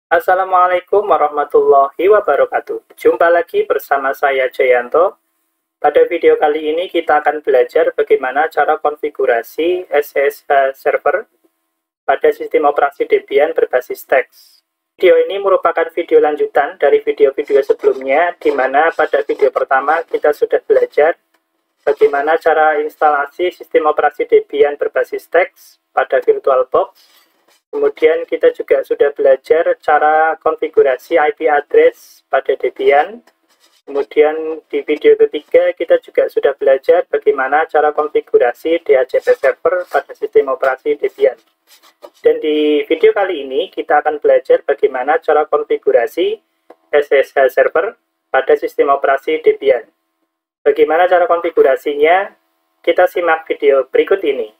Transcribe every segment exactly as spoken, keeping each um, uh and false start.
Assalamualaikum warahmatullahi wabarakatuh. Jumpa lagi bersama saya Jayanto. Pada video kali ini kita akan belajar bagaimana cara konfigurasi S S H server pada sistem operasi Debian berbasis teks. Video ini merupakan video lanjutan dari video-video sebelumnya, di mana pada video pertama kita sudah belajar bagaimana cara instalasi sistem operasi Debian berbasis teks pada VirtualBox. Kemudian kita juga sudah belajar cara konfigurasi I P address pada Debian. Kemudian di video ketiga kita juga sudah belajar bagaimana cara konfigurasi D H C P server pada sistem operasi Debian. Dan di video kali ini kita akan belajar bagaimana cara konfigurasi S S H server pada sistem operasi Debian. Bagaimana cara konfigurasinya? Kita simak video berikut ini.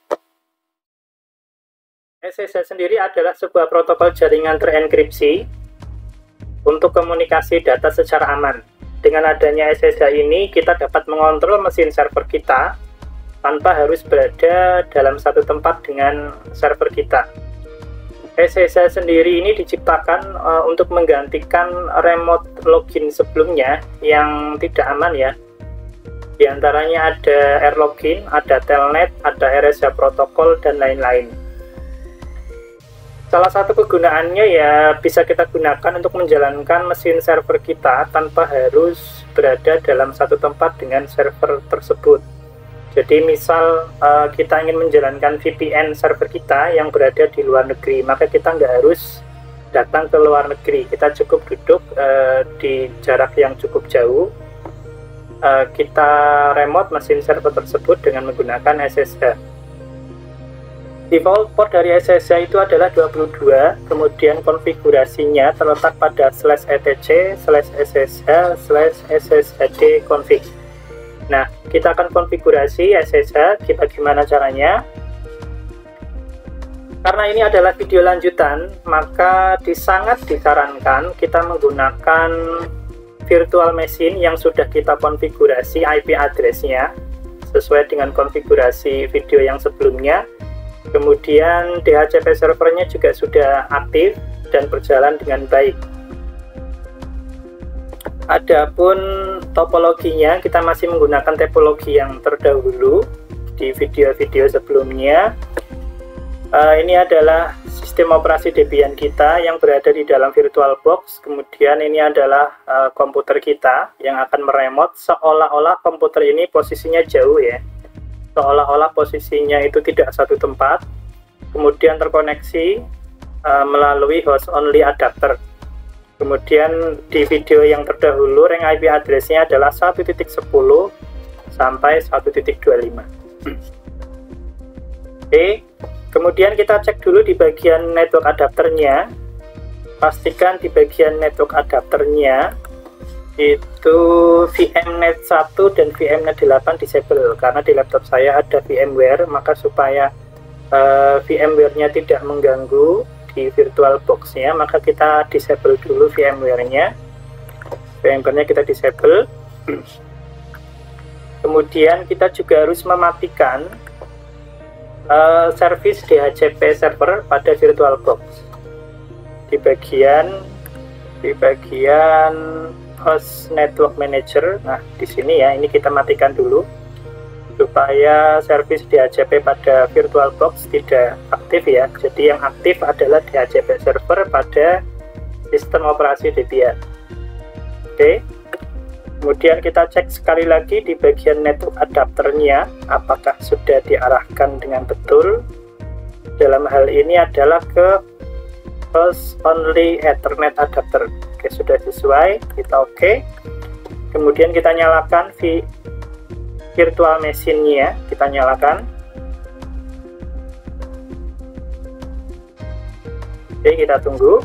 S S H sendiri adalah sebuah protokol jaringan terenkripsi untuk komunikasi data secara aman. Dengan adanya S S H ini, kita dapat mengontrol mesin server kita tanpa harus berada dalam satu tempat dengan server kita. S S H sendiri ini diciptakan uh, untuk menggantikan remote login sebelumnya yang tidak aman ya. Di antaranya ada R-Login, ada Telnet, ada R S H protokol, dan lain-lain. Salah satu kegunaannya ya bisa kita gunakan untuk menjalankan mesin server kita tanpa harus berada dalam satu tempat dengan server tersebut. Jadi misal uh, kita ingin menjalankan V P N server kita yang berada di luar negeri, maka kita nggak harus datang ke luar negeri. Kita cukup duduk uh, di jarak yang cukup jauh. Uh, kita remote mesin server tersebut dengan menggunakan S S H. Default port dari S S H itu adalah dua puluh dua, kemudian konfigurasinya terletak pada slash etc slash ssh slash sshd config. Nah, kita akan konfigurasi S S H, kita gimana caranya? Karena ini adalah video lanjutan, maka sangat disarankan kita menggunakan virtual machine yang sudah kita konfigurasi I P address-nya sesuai dengan konfigurasi video yang sebelumnya. Kemudian D H C P servernya juga sudah aktif dan berjalan dengan baik. Adapun topologinya, kita masih menggunakan topologi yang terdahulu di video-video sebelumnya. Uh, ini adalah sistem operasi Debian kita yang berada di dalam VirtualBox. Kemudian ini adalah uh, komputer kita yang akan meremote, seolah-olah komputer ini posisinya jauh ya. Seolah-olah posisinya itu tidak satu tempat, kemudian terkoneksi uh, melalui host only adapter. Kemudian di video yang terdahulu rank I P address-nya adalah satu titik sepuluh sampai satu titik dua puluh lima. Oke, kemudian kita cek dulu di bagian network adapternya. Pastikan di bagian network adapternya itu VMnet satu dan VMnet delapan disable, karena di laptop saya ada VMware, maka supaya uh, VMware-nya tidak mengganggu di VirtualBox-nya, maka kita disable dulu VMware-nya. VMware-nya kita disable. Kemudian kita juga harus mematikan uh, service D H C P server pada VirtualBox. Di bagian di bagian host network manager. Nah, di sini ya, ini kita matikan dulu supaya service D H C P pada VirtualBox tidak aktif ya. Jadi yang aktif adalah D H C P server pada sistem operasi Debian. Oke. Kemudian kita cek sekali lagi di bagian network adapternya apakah sudah diarahkan dengan betul. Dalam hal ini adalah ke host only Ethernet adapter. Oke, sudah sesuai, kita oke. Okay. Kemudian kita nyalakan v virtual machine-nya, kita nyalakan. Oke, kita tunggu.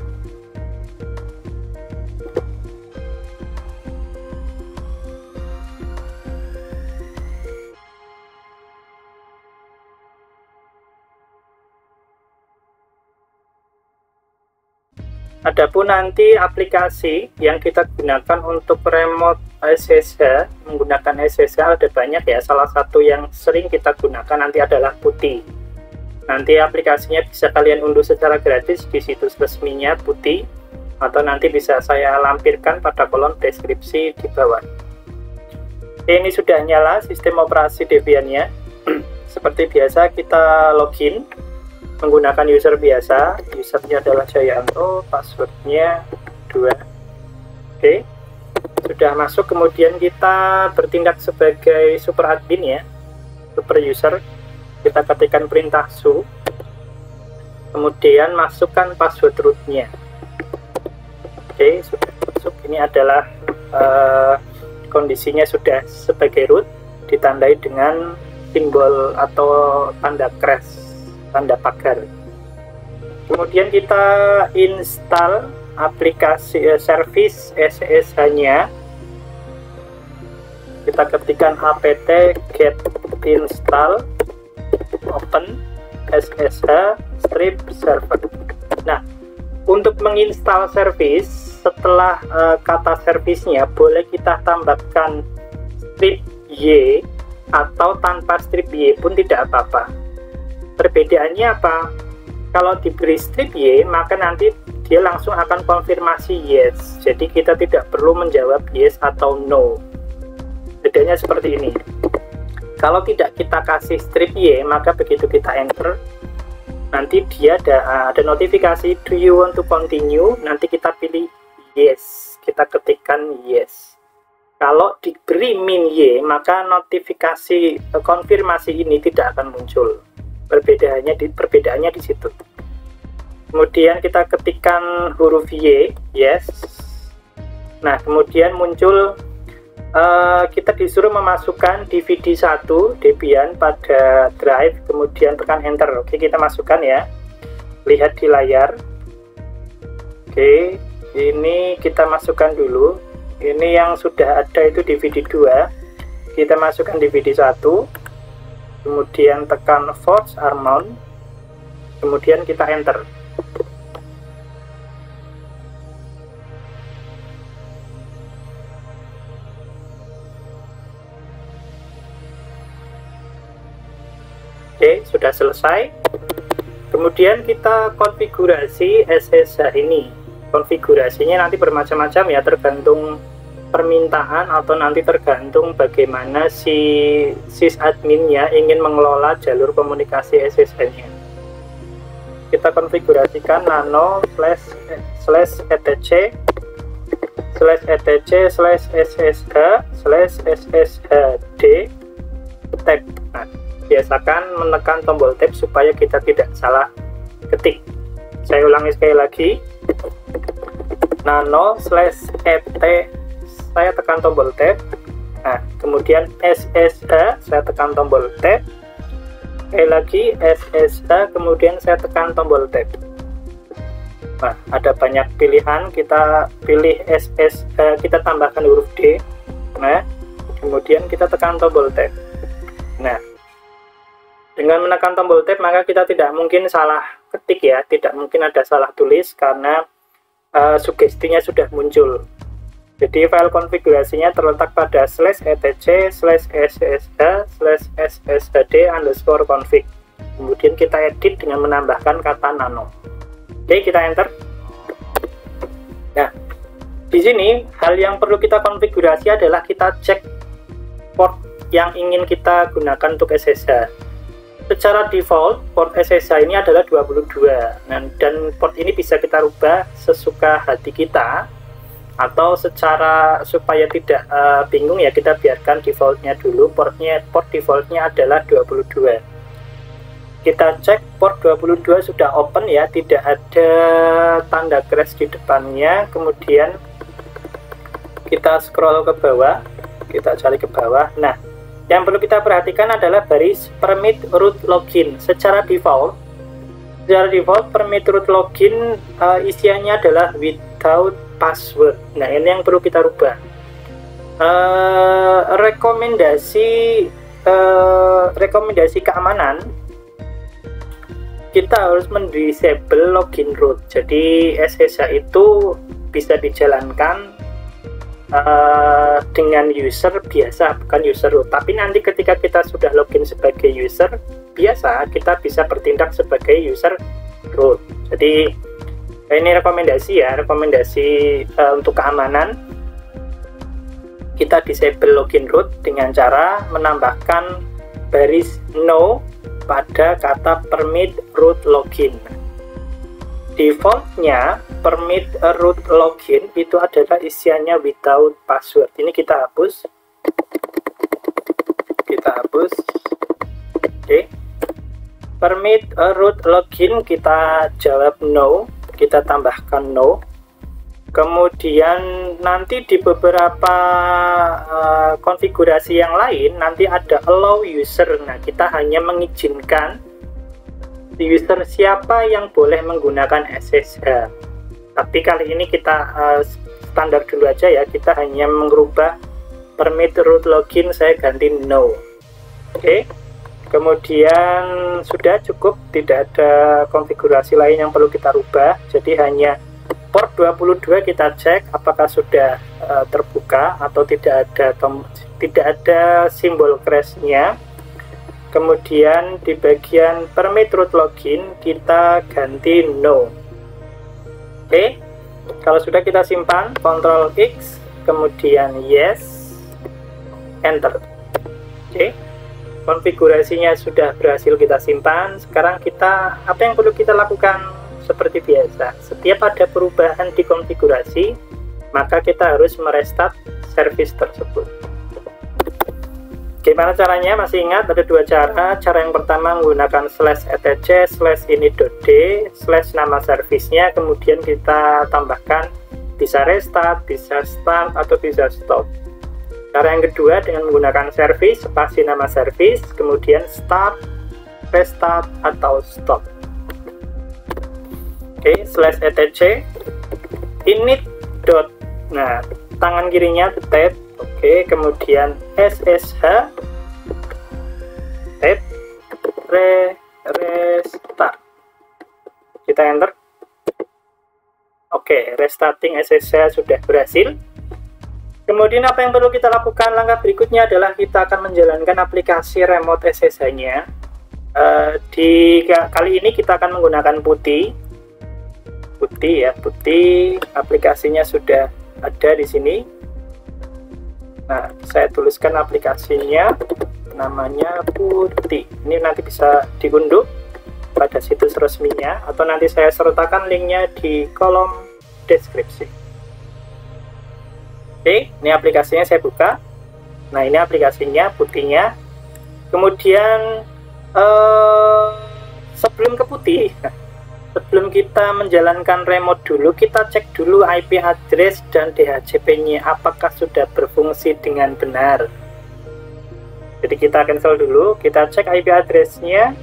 Adapun nanti aplikasi yang kita gunakan untuk remote S S H, menggunakan S S H ada banyak ya. Salah satu yang sering kita gunakan nanti adalah Putih. Nanti aplikasinya bisa kalian unduh secara gratis di situs resminya Putih. atau nanti bisa saya lampirkan pada kolom deskripsi di bawah. Ini sudah nyala sistem operasi Debian-nya. Seperti biasa kita login menggunakan user biasa. Usernya adalah Jayanto, passwordnya dua. Oke, sudah masuk. Kemudian kita bertindak sebagai super admin ya, super user. Kita ketikkan perintah su, kemudian masukkan password rootnya. Oke, sudah masuk. Ini adalah uh, kondisinya sudah sebagai root, ditandai dengan simbol atau tanda crash, tanda pagar. Kemudian kita install aplikasi uh, service S S H-nya. Kita ketikkan apt get install open S S H strip server. Nah, untuk menginstal service, setelah uh, kata servisnya boleh kita tambahkan strip y, atau tanpa strip y pun tidak apa-apa. Perbedaannya apa? Kalau diberi strip y, maka nanti dia langsung akan konfirmasi yes. Jadi kita tidak perlu menjawab yes atau no. Bedanya seperti ini. Kalau tidak kita kasih strip y, maka begitu kita enter, nanti dia ada, ada notifikasi do you want to continue, nanti kita pilih yes, kita ketikkan yes. Kalau diberi min y, maka notifikasi konfirmasi ini tidak akan muncul. Perbedaannya di perbedaannya di situ. Kemudian kita ketikkan huruf y, yes. Nah, kemudian muncul uh, kita disuruh memasukkan D V D satu Debian pada drive, kemudian tekan enter. Oke, kita masukkan ya. Lihat di layar. Oke. Ini kita masukkan dulu. Ini yang sudah ada itu D V D dua. Kita masukkan D V D satu. Kemudian tekan force armount. Kemudian kita enter. Oke, sudah selesai. Kemudian kita konfigurasi S S H ini. Konfigurasinya nanti bermacam-macam ya, tergantung permintaan atau nanti tergantung bagaimana si sysadminnya ingin mengelola jalur komunikasi S S H-nya. Kita konfigurasikan nano slash slash etc slash etc slash ssh slash sshd tab. Nah, biasakan menekan tombol tab supaya kita tidak salah ketik. Saya ulangi sekali lagi. Nano slash et, saya tekan tombol tab. Nah, kemudian ssh, saya tekan tombol tab. Sekali lagi ssh, kemudian saya tekan tombol tab. Nah, ada banyak pilihan. Kita pilih ss, eh, kita tambahkan huruf d. Nah, kemudian kita tekan tombol tab. Nah, dengan menekan tombol tab maka kita tidak mungkin salah ketik ya, tidak mungkin ada salah tulis karena Uh, sugestinya sudah muncul. Jadi file konfigurasinya terletak pada slash etc slash ssh slash sshd underscore config. Kemudian kita edit dengan menambahkan kata nano. Oke, kita enter. Nah, di sini hal yang perlu kita konfigurasi adalah kita cek port yang ingin kita gunakan untuk S S H. Secara default port S S H ini adalah dua puluh dua. Nah, dan port ini bisa kita rubah sesuka hati kita, atau secara supaya tidak uh, bingung ya, kita biarkan defaultnya dulu. Portnya port defaultnya adalah dua puluh dua. Kita cek port dua puluh dua sudah open ya, tidak ada tanda crash di depannya. Kemudian kita scroll ke bawah, kita cari ke bawah. Nah, yang perlu kita perhatikan adalah baris permit root login. Secara default, secara default permit root login uh, isiannya adalah without password. Nah, ini yang perlu kita rubah. Uh, rekomendasi uh, rekomendasi keamanan, kita harus mendisable login root. Jadi S S H itu bisa dijalankan Uh, dengan user biasa, bukan user root. Tapi nanti ketika kita sudah login sebagai user biasa, kita bisa bertindak sebagai user root. Jadi Nah, ini rekomendasi ya, rekomendasi uh, untuk keamanan. Kita disable login root dengan cara menambahkan baris no pada kata permit root login. Defaultnya permit root login itu adalah isiannya without password. Ini kita hapus. Kita hapus. Oke. Permit root login kita jawab no. Kita tambahkan no. Kemudian nanti di beberapa uh, konfigurasi yang lain nanti ada allow user. Nah, kita hanya mengizinkan user siapa yang boleh menggunakan S S H. Tapi kali ini kita uh, standar dulu aja ya. Kita hanya mengubah permit root login, saya ganti no. Oke. Kemudian sudah cukup, tidak ada konfigurasi lain yang perlu kita rubah. Jadi hanya port dua puluh dua kita cek apakah sudah uh, terbuka atau tidak ada tidak ada simbol crash-nya. Kemudian di bagian permit root login kita ganti no. Oke. Kalau sudah kita simpan, Ctrl X, kemudian yes, enter. Oke. Konfigurasinya sudah berhasil kita simpan. Sekarang kita apa yang perlu kita lakukan? Seperti biasa, setiap ada perubahan di konfigurasi, maka kita harus merestart service tersebut. Gimana caranya? Masih ingat ada dua cara. Cara yang pertama menggunakan slash etc slash ini.d slash nama servicenya, kemudian kita tambahkan bisa restart, bisa start, atau bisa stop. Cara yang kedua dengan menggunakan service, spasi nama service, kemudian start, restart, atau stop. Oke, okay, slash etc init dot, nah tangan kirinya tab, oke, okay, kemudian ssh tab re restart, kita enter. Oke, okay, restarting S S H sudah berhasil. Kemudian apa yang perlu kita lakukan? Langkah berikutnya adalah kita akan menjalankan aplikasi remote S S H-nya. Uh, di kali ini kita akan menggunakan putih. Putih ya, putih. Aplikasinya sudah ada di sini. Nah, saya tuliskan aplikasinya, namanya putih. Ini nanti bisa diunduh pada situs resminya, atau nanti saya sertakan linknya di kolom deskripsi. Oke, ini aplikasinya saya buka. Nah, ini aplikasinya, putihnya. Kemudian eh, sebelum ke putih, sebelum kita menjalankan remote dulu, kita cek dulu I P address dan D H C P-nya apakah sudah berfungsi dengan benar. Jadi kita cancel dulu, kita cek I P address-nya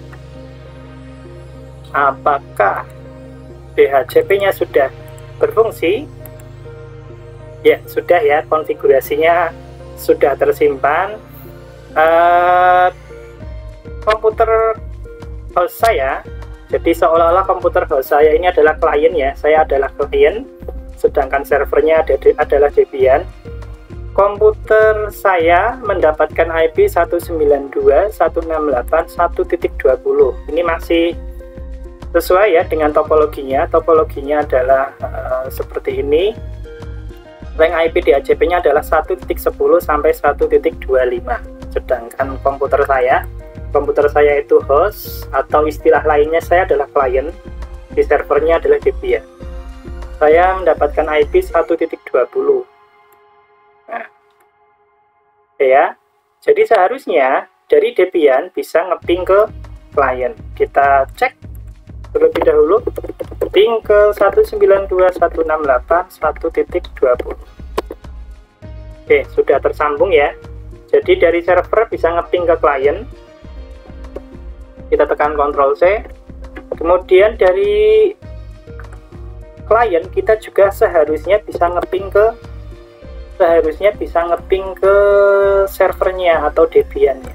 apakah D H C P-nya sudah berfungsi. Ya, sudah ya, konfigurasinya sudah tersimpan. Uh, komputer host saya, jadi seolah-olah komputer host saya ini adalah klien ya, saya adalah klien, sedangkan servernya ada, adalah Debian. Komputer saya mendapatkan I P seratus sembilan puluh dua titik seratus enam puluh delapan titik satu titik dua puluh. Ini masih sesuai ya dengan topologinya. Topologinya adalah uh, seperti ini. Rank I P D H C P-nya adalah satu titik sepuluh sampai satu titik dua puluh lima. Sedangkan komputer saya, komputer saya itu host, atau istilah lainnya saya adalah klien, di servernya adalah Debian. Saya mendapatkan I P satu titik dua puluh. Nah, ya. Jadi seharusnya dari Debian bisa ngeping ke klien. Kita cek terlebih dahulu, ping ke seratus sembilan puluh dua titik seratus enam puluh delapan titik satu titik dua puluh. Oke, sudah tersambung ya. Jadi dari server bisa ngeping ke klien. Kita tekan Ctrl C. Kemudian dari klien kita juga seharusnya bisa ngeping ke seharusnya bisa ngeping ke servernya atau Debian-nya.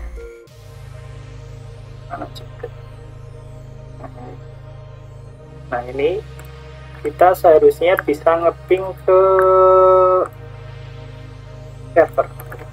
Mana juga? Nah, ini kita seharusnya bisa ngeping ke server.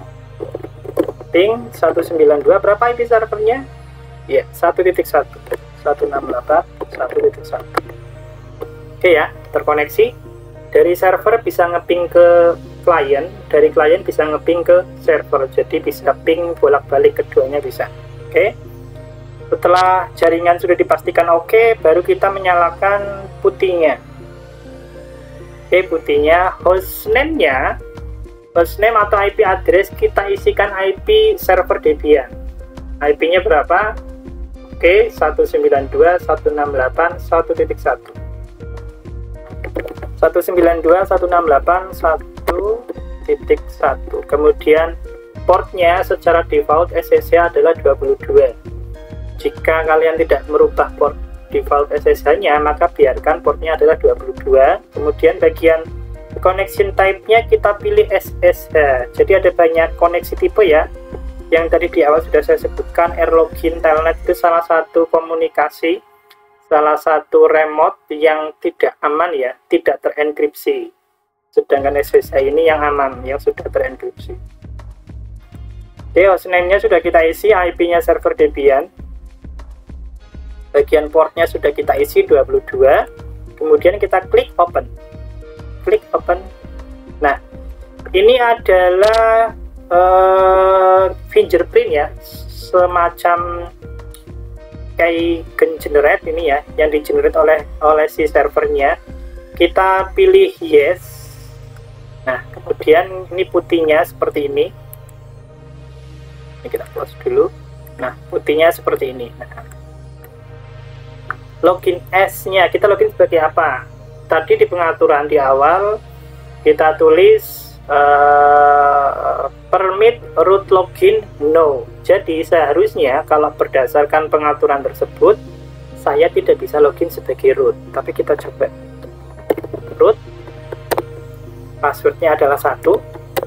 Ping seratus sembilan puluh dua, berapa I P servernya? Ya, satu titik satu, seratus enam puluh delapan titik satu titik satu. Oke ya, terkoneksi. Dari server bisa ngeping ke klien, dari klien bisa ngeping ke server, jadi bisa ping bolak-balik keduanya bisa. Oke, setelah jaringan sudah dipastikan oke, baru kita menyalakan putihnya. Oke, putihnya, hostname-nya, hostname atau I P address kita isikan I P server Debian. I P-nya berapa? Oke, seratus sembilan puluh dua titik seratus enam puluh delapan titik satu titik satu. seratus sembilan puluh dua titik seratus enam puluh delapan titik satu titik satu. Kemudian portnya secara default S S H adalah dua puluh dua. Jika kalian tidak merubah port default S S H-nya, maka biarkan portnya adalah dua puluh dua. Kemudian bagian connection type-nya kita pilih S S H. Jadi ada banyak koneksi tipe ya. Yang tadi di awal sudah saya sebutkan, AirLogin Telnet itu salah satu komunikasi, salah satu remote yang tidak aman ya, tidak terenkripsi. Sedangkan S S H ini yang aman, yang sudah terenkripsi. Oke, hostname-nya sudah kita isi, I P-nya server Debian. Bagian portnya sudah kita isi dua puluh dua. Kemudian kita klik open. Klik open. Nah, ini adalah uh, fingerprint ya, semacam kayak generate ini ya, yang di generate oleh oleh si servernya. Kita pilih yes. Nah, kemudian ini putihnya seperti ini. Ini kita close dulu. Nah, putihnya seperti ini. Nah, login S-nya kita login sebagai apa? Tadi di pengaturan di awal kita tulis uh, permit root login no. Jadi seharusnya kalau berdasarkan pengaturan tersebut saya tidak bisa login sebagai root, tapi kita coba root, passwordnya adalah satu.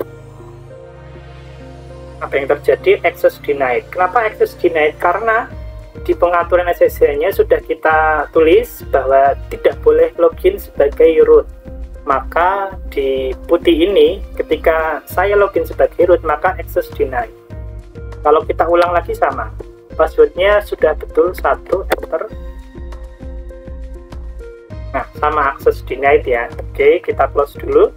Apa yang terjadi? Access denied. Kenapa access denied? Karena di pengaturan S S H-nya sudah kita tulis bahwa tidak boleh login sebagai root. Maka di putih ini ketika saya login sebagai root maka access denied. Kalau kita ulang lagi sama, passwordnya sudah betul satu, enter. Nah, sama access denied ya. Oke, kita close dulu.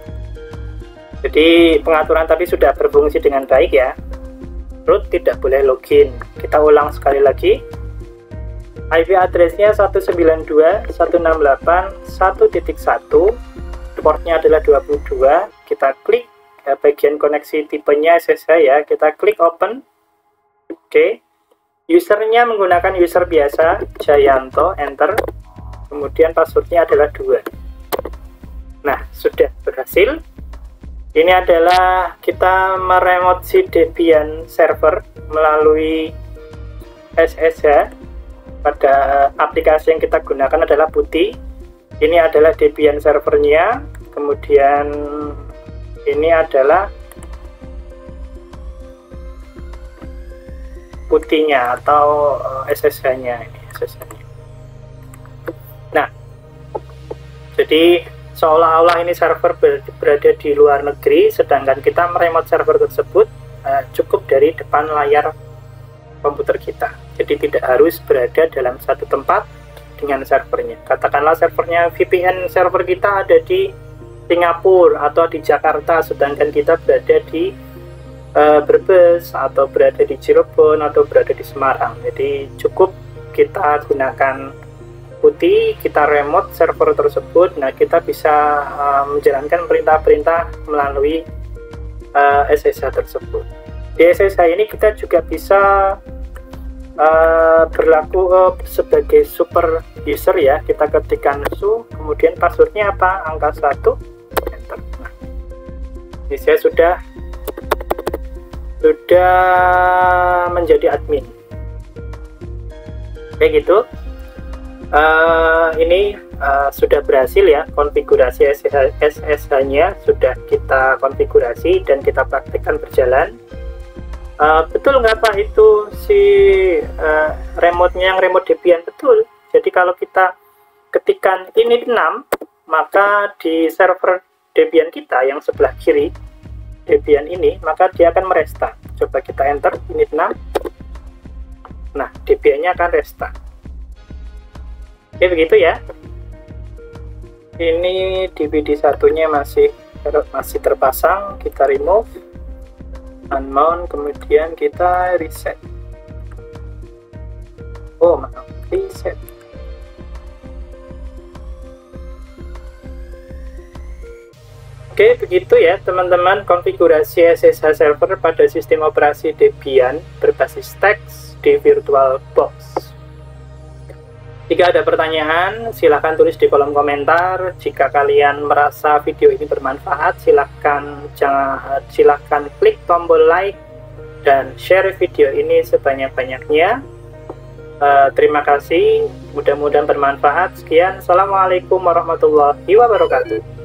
Jadi pengaturan tadi sudah berfungsi dengan baik ya. Root tidak boleh login. Kita ulang sekali lagi. I P address-nya seratus sembilan puluh dua titik seratus enam puluh delapan titik satu titik satu. Portnya adalah dua puluh dua. Kita klik ya, bagian koneksi tipenya S S H ya. Kita klik open. Oke. Usernya menggunakan user biasa, Jayanto, enter. Kemudian passwordnya adalah dua. Nah, sudah berhasil. Ini adalah kita meremote si Debian server melalui S S H. Pada aplikasi yang kita gunakan adalah putih. Ini adalah Debian servernya. Kemudian ini adalah putihnya atau S S H-nya. S S H-nya. Nah, jadi seolah-olah ini server berada di luar negeri, sedangkan kita meremote server tersebut uh, cukup dari depan layar komputer kita. Jadi tidak harus berada dalam satu tempat dengan servernya. Katakanlah servernya V P N server kita ada di Singapura atau di Jakarta, sedangkan kita berada di uh, Brebes atau berada di Cirebon atau berada di Semarang. Jadi cukup kita gunakan putih, kita remote server tersebut. Nah, kita bisa uh, menjalankan perintah-perintah melalui uh, S S H tersebut. Di S S H ini kita juga bisa uh, berlaku uh, sebagai super user ya. Kita ketikkan su, kemudian passwordnya apa? Angka satu, enter. Nah, ini saya sudah sudah menjadi admin. Kayak gitu. Uh, ini uh, sudah berhasil ya, konfigurasi S S H-nya sudah kita konfigurasi dan kita praktikkan berjalan. Uh, betul nggak Pak itu si uh, remote-nya yang remote Debian? Betul. Jadi kalau kita ketikkan init enam, maka di server Debian kita yang sebelah kiri Debian ini, maka dia akan merestart. Coba kita enter init enam. Nah, Debian-nya akan restart. Oke, begitu ya. Ini D V D satunya masih masih terpasang, kita remove, unmount, kemudian kita reset. Oh, maaf, reset. Oke, begitu ya teman-teman konfigurasi S S H server pada sistem operasi Debian berbasis teks di VirtualBox. Jika ada pertanyaan, silahkan tulis di kolom komentar. Jika kalian merasa video ini bermanfaat, silahkan jangan silahkan klik tombol like dan share video ini sebanyak-banyaknya. Uh, terima kasih, mudah-mudahan bermanfaat. Sekian, assalamualaikum warahmatullahi wabarakatuh.